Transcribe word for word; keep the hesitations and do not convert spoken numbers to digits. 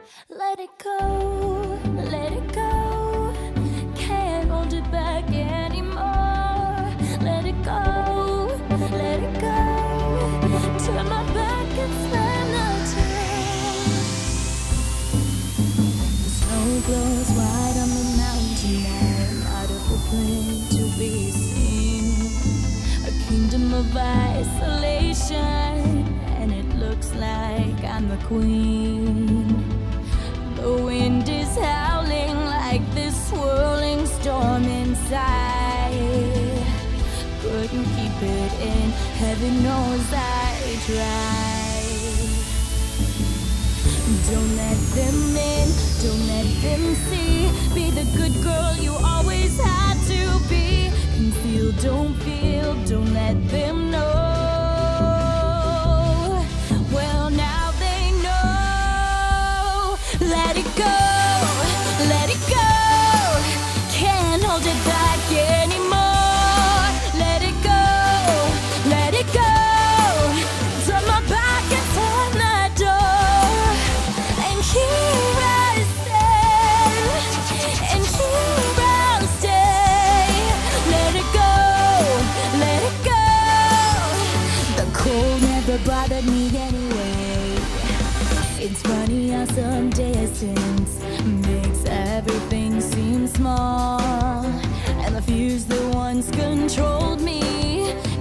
Let it go, let it go. Can't hold it back anymore. Let it go, let it go. Turn my back and slam the door. The snow glows white on the mountain. I'm out of the plane to be seen. A kingdom of isolation, and it looks like I'm the queen. The wind is howling like this swirling storm inside. Couldn't keep it in, heaven knows I tried. Don't let them in, don't let them see. Be the good girl you always had to be. Conceal, don't feel, don't let them know. Let it go, let it go. Can't hold it back anymore. Let it go, let it go. Turn my back and turn the door. And here I stand, and here I'll stay. Let it go, let it go. The cold never bothered me anyway. It's funny how some distance makes everything seem small, and the fears that once controlled me